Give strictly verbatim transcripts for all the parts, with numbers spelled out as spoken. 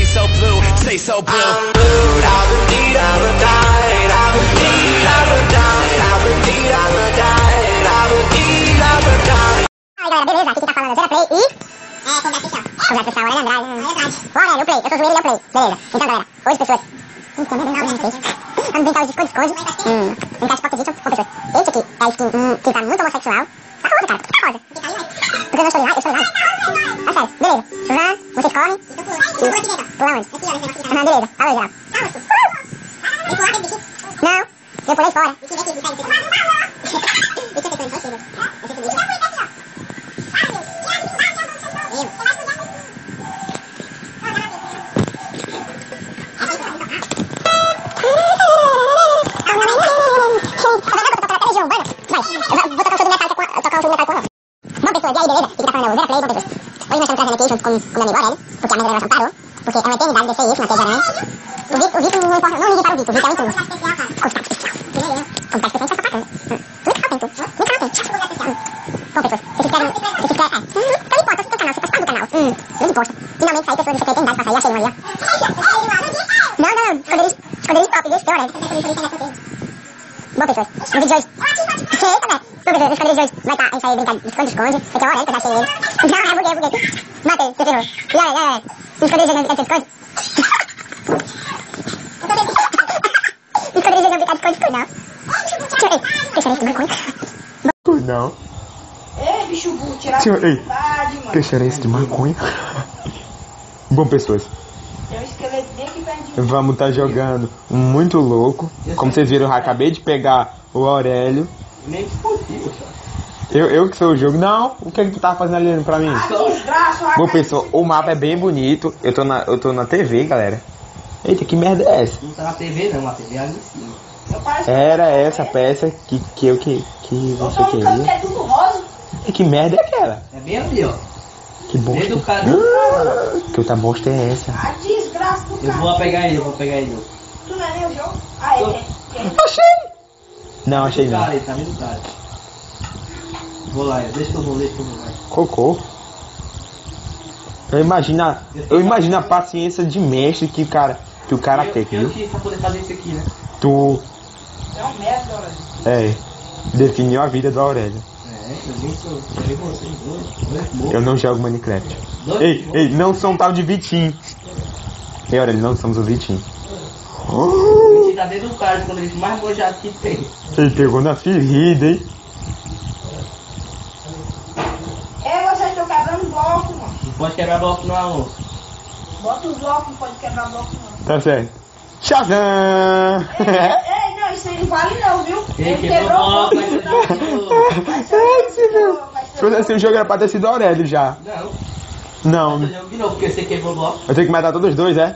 so blue, stay so blue. I'm blue, I would need, I would die, I would need, I would die, I would need, I would die, I would need, I would die. Aí galera, beleza, aqui quem tá falando é o Zera Play e... É, Conversa Social. Conversa Social, Aurélio Andrade. O Aurélio, o Play, eu sou o Zueiro e ele é o Play. Beleza, então galera, hoje pessoas... Então, não, não, não, vamos brincar de esconde-esconde. Hum, brincar de pocket edition com pessoas. Esse aqui é a skin hum, que tá muito homossexual. Tá rosa, cara, tá rosa. Porque eu não estou ligado, eu estou ligado. Ah, sério, beleza. Van, vocês correm. E... Pula onde? Ah, beleza, falou geral. Não, eu pulei fora. Junto com, com o meu amigo Aurélio, porque a minha gravação parou, porque é uma eternidade descer isso na Teia de Aranha. O Vitor, o Vitor não importa, não ligue para o Vitor, o Vitor é um tudo. Contato especial. Contato especial, a gente tá sapatando. Muito calma, tem tudo. Muito calma, tem. Bom, pessoas, vocês querem, vocês querem, é. Não importa, você tem canal, você faz parte do canal. Hum, não importa. Finalmente saiu pessoas dessa eternidade pra sair, achei um ali, ó. Não, não, não, esconderijos, esconderijos top, viu? Seu Aurélio. Bom, pessoas, no vídeo de hoje... Eita, né? Bom, pessoas, no esconderijo de hoje vai estar, a gente vai brincar de esconde-esconde. Esse aqui é o Aurélio, que eu já achei ele. Não, é, buguei, buguei. Matei, você ferrou. E olha, olha, no esconderijo não brincar de esconde. No esconderijo não brincar de esconde, não. Ei, que cheiro de maconha. Não. Ei, bicho burro, tirar Tio, ei, mano. que cheiro é esse de maconha? Bom, pessoas, Tem um esqueleto bem aqui perto de mim. vamos estar jogando muito louco. Como vocês viram, eu acabei de pegar o Aurélio. Nem possível, só. Eu, eu que sou o jogo. Não, o que é que tu tava fazendo ali pra mim? Desgraça, Bom, pessoal, o mapa é bem bonito. Eu tô na, eu tô na T V, galera. Eita, que merda é essa? Não tá na T V não, a T V é ali em cima. Era essa peça que, que eu que, que Eu você tô no canto que queria. é tudo rosa. E que merda é aquela? É bem ali, ó. Que bosta. Desde o cara. Ah, que outra bosta é essa? A desgraça do Eu cara. vou pegar ele, eu vou pegar ele. Tu não é nem o jogo? Ah, é. é. Achei! Não, achei Tá não. vendo o cara, ele tá vendo o cara. Vou lá, deixa que eu vou, deixa que eu vou. Vai. Cocô. Eu imagino, a- eu imagino a paciência de mestre que o cara, que o cara eu, tem, eu viu? tive pra poder fazer isso aqui, né? Tu, É um merda, olha. é, definiu a vida do Aurélio. É, eu nem sou. Eu nem você, dois, dois morros. Eu não jogo Minecraft. Dois Ei, morros. ei, não são tal de Vitinho. Ei, Aurélio, não somos o Vitinho. Ele tá dentro do cara, quando ele mais mojado que tem. Ele pegou na ferida, hein? É, vocês estão quebrando bloco, mano. Não pode quebrar bloco não, amor. Bota os blocos, não pode quebrar bloco, não. Tá certo. Shazam! Ei, não, isso aí não vale não, viu? Ele Ele quebrou quebrou bloco, o vai ser bloco. bloco. Vai ser o vai Se ser o- fosse assim, o jogo era pra ter sido Aurélio já. Não, Não, eu jogo de novo, porque você quebrou o bloco. eu tenho que matar todos os dois, é?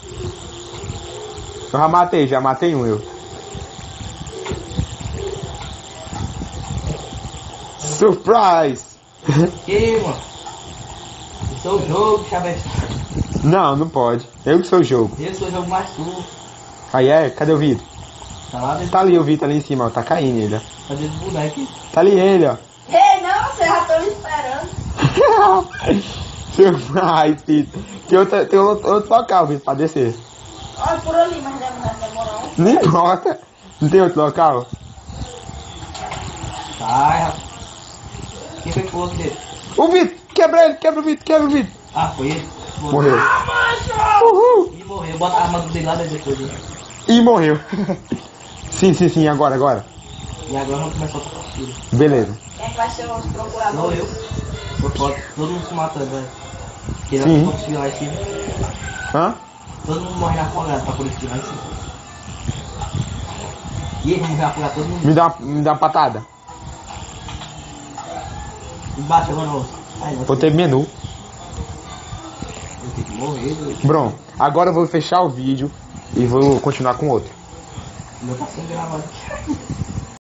Eu já matei, já matei um eu. Surprise! Que, mano? Eu sou o jogo, chavete. Não, não pode. Eu que sou o jogo. Eu sou o jogo mais sul. Aí é, cadê o Vitor? Tá lá dentro, Tá ali o Vitor ali em cima, ó. Tá caindo ele, ó. tá dentro do boneco. Tá ali ele, ó. Ei, não, vocês já estão me esperando. Surprise, Vitor. Tem outro, tem outro, outro local, Vitor, pra descer. Olha por ali, mas deve demorar um. Não importa. Não tem outro local? Sai, rapaz. Quem foi que pulou aqui? O Vitor! Quebra ele, quebra o Vitor, quebra o Vitor. Ah, foi ele. Foi. Morreu. Ah, macho! Uhul! E morreu. Bota a arma dele lá dentro depois. Né? E morreu. Sim, sim, sim, agora, agora. E agora vamos começar a partida. Beleza. Quem é que vai ser os Não procuradores? eu. Por foto. Todo mundo se matando, velho. Que Sim. não conseguiu lá em cima. Hã? Todo mundo morre afogado pra poder tirar em cima. E ele vai afogar todo mundo. Me dá, uma- me dá uma patada. Embaixo agora, moço. Ai, não. Botei menu. Eu tenho que morrer, doido. Brom, agora eu vou fechar o vídeo e vou continuar com outro. Meu tá sendo gravado.